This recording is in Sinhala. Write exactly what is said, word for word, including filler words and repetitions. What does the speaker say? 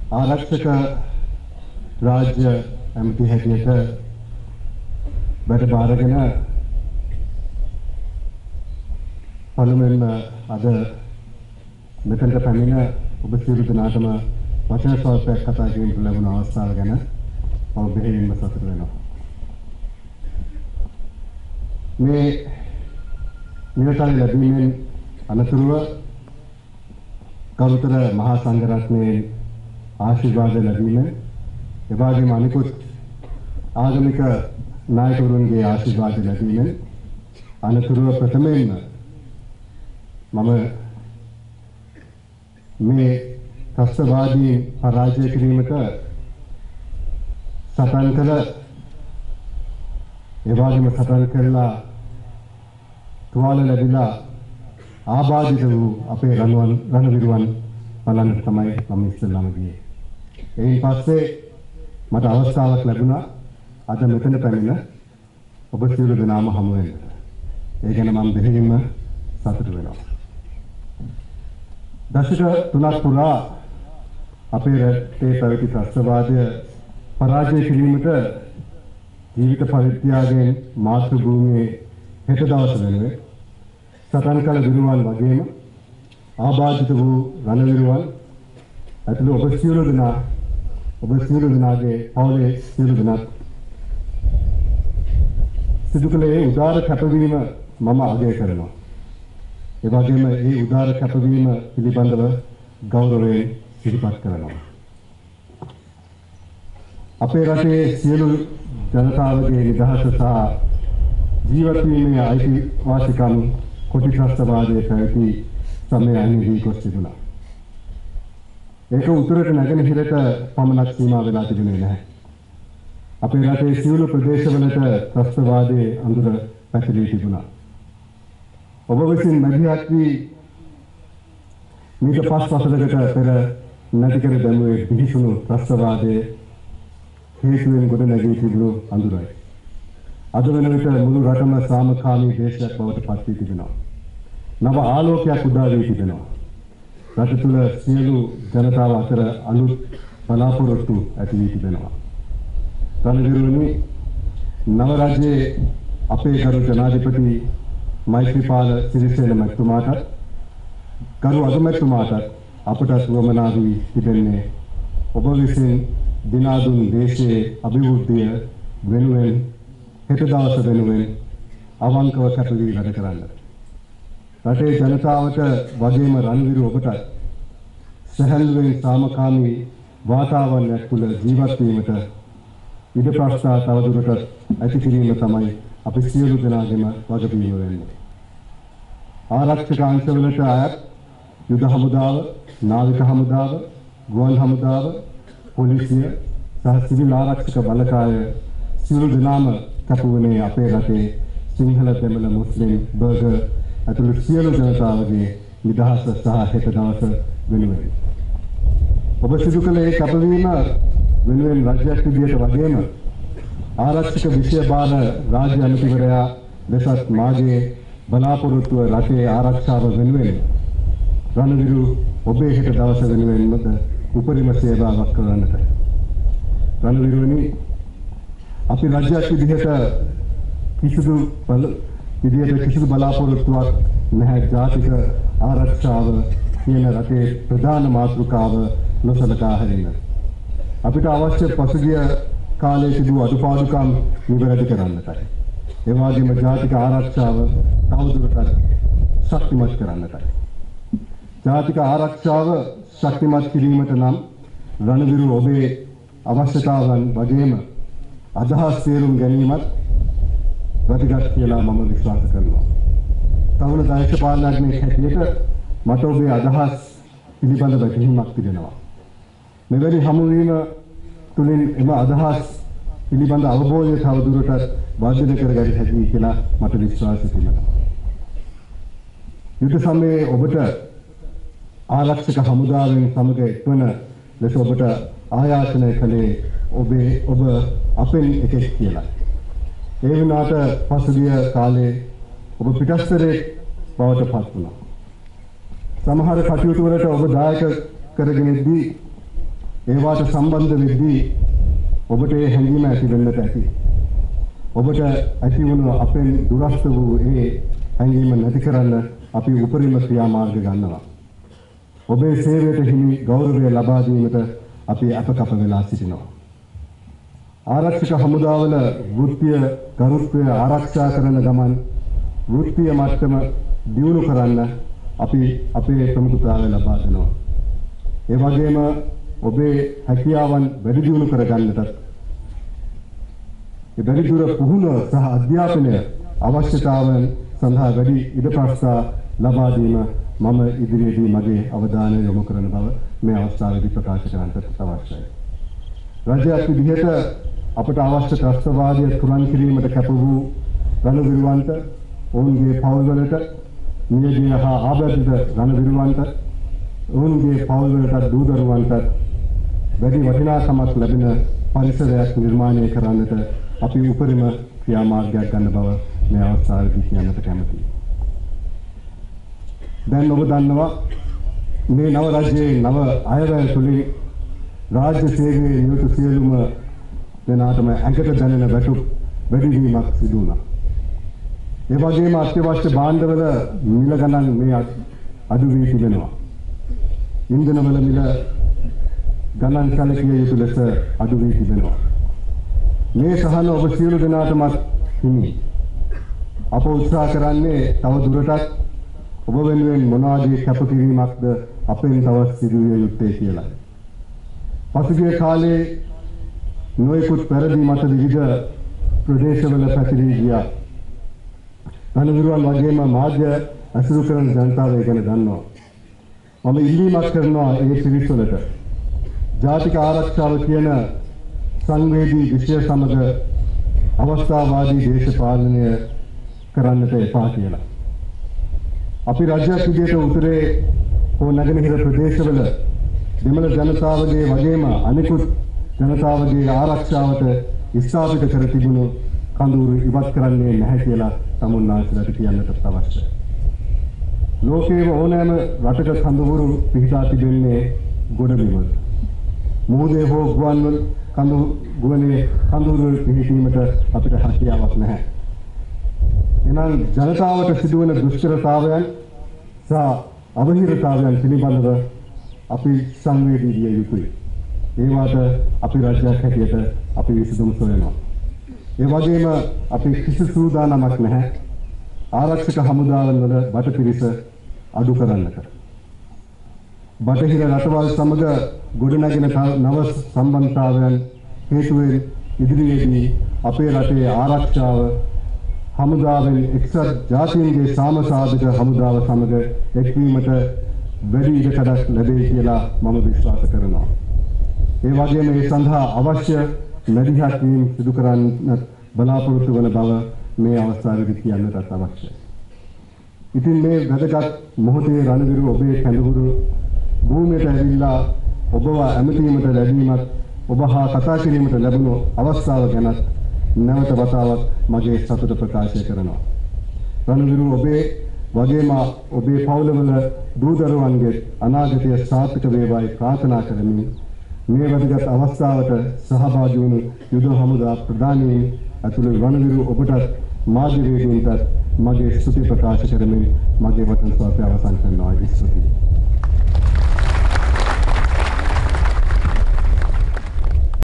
ආරක්ෂක රාජ්‍ය ඇමති හැටියට වැඩ බාරගෙන පළමුවෙන්ම අද මෙතනට පැමිණ ඔබ සියලු දෙනාටම වචන ස්වල්පයක් කතා කිරීමට ලැබුණ අවස්ථාව ගැන මම බෙහෙවින්ම සතුටු වෙනවා. මේ නිරතන ලැබීමෙන් අනතුරුව ගෞතම මහා සංඝරත්නයේ ආශිර්වාද ලැබීමෙන් එවාගේම අනිකුත් ආගමික නායකවරුන්ගේ ආශිර්වාද ලැබීමෙන් අනතුරුව ප්‍රථමයෙන්ම මම මේ ත්‍රස්තවාදී පරාජය කිරීමට සටන් කළ එවාගේම සටන් කළා තුවාල ලැබිලා ආබාධිත වූ අපේ රණවන් රණවිරුවන් බලන්න තමයි මම ඉස්සෙල්ලාම ගියේ. එයින් පස්සේ මට අවස්ථාවක් ලැබුණා අද මෙතන පැමිණ ඔබ සියලු දෙනාම හමු වෙන්න. ඒ ගැන මම දෙහිමින්ම සතුටු වෙනවා. දශක තුනක් පුරා අපේ රටේ පැවති ත්‍රස්තවාදය පරාජය කිරීමට ජීවිත පරිත්‍යාගයෙන් මාතෘ භූමියේ හෙට දවස වෙනුවෙන් සටන් කළ විරුවන් වගේම ආබාධිත වූ රණවිරුවන් ඇතුළු ඔබ සියලු දෙනා ඔබ සියලු දෙනාගේ පවුලේ සියලු දෙනා සිදු කළේ උදාර කැපවීම මම අගය කරනවා. ඒ වගේම මේ උදාර කැපවීම පිළිබඳව ගෞරවයෙන් සිහිපත් කරනවා. අපේ රටේ සියලු ජනතාවගේ නිදහස සහ ජීවත් වීමේ අයිතිවාසිකම් කොටි ත්‍රස්තවාදයේ පැවති සමය අනිදී ගොස් තිබුණා. ඒක උතුරට නැගෙනහිරට පමණක් සීමා වෙලා තිබුණේ නැහැ. අපේ රටේ සියලු ප්‍රදේශවලට ත්‍රස්තවාදයේ අඳුර පැතිරී තිබුණා. ඔබ විසින් මැදිහත් වී මීට පස් වසරකට පෙර නැති කර දැමුවේ පිහිසුණු ත්‍රස්තවාදයේ හේතුවෙන් ගොඩ නැගී තිබුණු අඳුරයි. අද වන විට මුළු රටම සාමකාමී දේශයක් බවට පත් වී තිබෙනවා. නව ආලෝකයක් උදා වී තිබෙනවා. රට තුළ සියලු ජනතාව අතර අලුත් බලාපොරොත්තු ඇති වී තිබෙනවා. රණවිරුවනි, නව රජයේ අපේ ගරු ජනාධිපති මෛත්‍රීපාල සිරිසේන මැතිතුමාටත් ගරු අගමැතිතුමාටත් අපට වමනා වී තිබෙන්නේ ඔබ විසින් දිනා දුන් දේශයේ අභිවෘද්ධිය වෙනුවෙන් හෙට දවස වෙනුවෙන් අවංකව කැපවී වැඩ කරන්න. රටේ ජනතාවට වගේම රණවිරු ඔබට සැහැල්ලුවෙන් සාමකාමී වාතාවරණයක් තුළ ජීවත් වීමට ඉඩ ප්‍රස්ථා තවදුරටත් ඇති කිරීම තමයි අපි සියලු දෙනාගේම වගකීම වෙන්නේ. ආරක්ෂක අංශවලට අයත් යුද හමුදාව, නාවික හමුදාව, ගුවන් හමුදාව, පොලිසිය සහ සිවිල් ආරක්ෂක බලකාය සියලු දෙනාම කැපවුණේ අපේ රටේ සිංහල, දෙමළ, මුස්ලිම්, බර්ගර් ඇතුළු සියලු ජනතාවගේ නිදහස සහ හෙට දවස වෙනුවෙන්. ඔබ සිදු කළේ කැපවීම වෙනුවෙන් රජයක් විදියට වගේම ආරක්ෂක විෂය බාර රාජ්‍ය අමාත්‍යවරයා ලෙසත් මාගේ බලාපොරොත්තුව රටේ ආරක්ෂාව වෙනුවෙන් රණවිරු ඔබේ හෙට දවස වෙනුවෙන්ම උපරිම සේවාවක් කරන්නට. රණවිරුවනි, අපි රජයක් විදිහට කිසිදු බල විදිහට කිසිදු බලාපොරොත්තුවක් නැහැ ජාතික ආරක්ෂාව කියන රටේ ප්‍රධාන මාතෘකාව නොසලකා හැරෙන්න. අපිට අවශ්‍ය පසුගිය කාලයේ තිබූ අඩුපාඩුකම් නිවැරදි කරන්නටයි. ඒ වගේම ජාතික ආරක්ෂාව තවදුරටත් ශක්තිමත් කරන්නටයි. ජාතික ආරක්ෂාව ශක්තිමත් කිරීමට නම් රණවිරු ඔබේ අවශ්‍යතාවන් වගේම අදහස් තේරුම් ගැනීමත් වැදගත් කියලා මම විශ්වාස කරනවා. තවන දේශපාලනඥයෙක් හැටියට මට ඔබේ අදහස් පිළිබඳව වැටහීමක් තිබෙනවා. මෙවැනි හමුවීම තුළින් එම අදහස් පිළිබඳ අවබෝධය තවදුරටත් වර්ධනය කරගන්න හැකියි කියලා මට විශ්වාසය තිබෙනවා. යුද සමයේ ඔබට ආරක්ෂක හමුදාවෙන් සමග එක්වන ලෙස ඔබට ආයාචනය කළේ ඔබේ ඔබ අපෙන් එකෙක් කියලා. ඒ වුණාට පසුගිය කාලේ ඔබ පිටස්තරේ බවට පත් වුණා. සමහර කටයුතු වලට ඔබ දායක කරගෙන ඉදී ඒවාට සම්බන්ධ වෙද්දී ඔබට ඒ හැඟීම ඇති වෙන්නට ඇති. ඔබට ඇති වුණු අපෙන් දුරස්ත වූ ඒ හැඟීම නැති කරන්න අපි උපරිම ක්‍රියාමාර්ග ගන්නවා. ඔබේ සේවයට හිමි ගෞරවය ලබා දීමට අපි අපකප වෙලා සිටිනවා. ආරක්ෂක හමුදාවල වෘත්තීය ගරුත්වය ආරක්ෂා කරන ගමන් වෘත්තීය මට්ටම දියුණු කරන්න අපි අපේ ප්‍රමුඛතාවය ලබා දෙනවා. ඒ වගේම ඔබේ හැකියාවන් වැඩි දියුණු කරගන්නට ඒ වැඩිදුර පුහුණුව සහ අධ්‍යාපනය අවශ්‍යතාවන් සඳහා වැඩි ඉඩ ප්‍රස්ථා ලබා දීම මම ඉදිරියේදී මගේ අවධානය යොමු කරන බව මේ අවස්ථාවේදී ප්‍රකාශ කරන්නට අවශ්‍යයි. රජයක් විදිහට අපට අවශ්‍ය ත්‍රස්තවාදය තුරන් කිරීමට කැප වූ රණවිරුවන්ට ඔවුන්ගේ පවුල්වලට නියගිය හා ආබාධිත රණවිරුවන්ට ඔවුන්ගේ පවුල්වලට දූ දරුවන්ට වැඩි වටිනාකමක් ලැබෙන පරිසරයක් නිර්මාණය කරන්නට අපි උපරිම ක්‍රියාමාර්ගයක් ගන්න බව මේ අවස්ථාවේදී කියන්නට කැමැතියි. දැන් ඔබ දන්නවා මේ නව රජයේ නව අයවැය තුලින් රාජ්‍ය සේවයේ නියුතු සියලුම දෙනාටම ඇඟට දැනෙන වැටුප් වැඩිවීමක් සිදු වුණා. ඒ වගේම අත්‍යවශ්‍ය භාණ්ඩවල මිල ගණන් මේ අඩු වී තිබෙනවා. ඉන්ධනවල මිල ගණන් කලකිය යුතු ලෙස අඩු වී තිබෙනවා. මේ සහන ඔබ සියලු දෙනාටම හිමි. අප උත්සාහ කරන්නේ තව දුරටත් ඔබ වෙනුවෙන් මොනවාදී කැපකිරීමක්ද අපෙන් තවත් සිදු විය යුත්තේ කියලා. පසුගිය කාලේ නොයෙකුත් පෙරදී මත විවිධ ප්‍රදේශවල පැතිරී ගියා. රණවිරුවන් වගේම මාධ්‍ය අසුරු කරන ජනතාව ඒ ගැන දන්නවා. මම ඉල්ලීමක් කරනවා ඒ පිරිස්වලට ජාතික ආරක්ෂාව කියන සංවේදී විෂය සමග අවස්ථාවාදී දේශපාලනය කරන්නට එපා කියලා. අපි රජයක් විදිහට උතුරේ හෝ නැගෙනහිර ප්‍රදේශවල දෙමළ ජනතාවගේ වගේම අනිකුත් ජනතාවගේ ආරක්ෂාවට ස්ථාපිත කර තිබුණු කඳවුරු ඉවත් කරන්නේ නැහැ කියලා තමුන්නාන්සේලාට කියන්නට අවශ්‍යයි. ලෝකයේ ඕනෑම රටක කඳවුරු පිහිටා තිබෙන්නේ ගොඩබිමවල. මුහුදේ හෝ ගුවන්වල කඳු ගුවනේ කඳවුරු පිහිටීමට අපිට හැකියාවක් නැහැ. එනම් ජනතාවට සිදුවන දුෂ්කරතාවයන් සහ අවහිරතාවයන් පිළිබඳව අපි සංවේදී විය යුතුයි. ඒවට අපි රජයක් හැටියට අපි විසඳුම් සොයනවා. ඒ වගේම අපි කිසි සූදානමක් නැහැ ආරක්ෂක හමුදාවන් වල බටපිරිස අඩු කරන්නට. බටහිර රටවල් සමග ගොඩනැගෙන නව සම්බන්ධතාවයන් හේතුවෙන් ඉදිරියේදී අපේ රටේ ආරක්ෂාව හමුදාවෙන් එක්සත් ජාතීන්ගේ සාමසාධක හමුදාව සමග එක්වීමට වැඩි ඉඩකඩක් ලැබේ කියලා මම විශ්වාස කරනවා. ඒ වගේම ඒ සඳහා අවශ්‍ය මැදිහත් වීම සිදු කරන්න බලාපොරොත්තු වන බව මේ අවස්ථාවේදී කියන්නට අවශ්‍යයි. ඉතින් මේ වැදගත් මොහොතේ රණවිරු ඔබේ කැඳවුරු භූමියට ඇවිල්ලා ඔබව ඇමතීමට ලැබීමත් ඔබ හා කතා කිරීමට ලැබුණු අවස්ථාව ගැන නැවත වතාවක් මගේ සතුට ප්‍රකාශ කරනවා. රණවිරු ඔබේ වගේම ඔබේ පවුලවල දූ දරුවන්ගේ අනාගතය සාර්ථක වේවායි ප්‍රාර්ථනා කරමින් මේ වැදගත් අවස්ථාවට සහභාගී වුණු යුද හමුදා ප්‍රධානීන් ඇතුළු රණවිරු ඔබටත් මාධ්‍යවේදීන්ටත් මගේ ස්තුති ප්‍රකාශ කරමින් මගේ වචන ස්වල්පය අවසන් කරනවා. ස්තුතියි.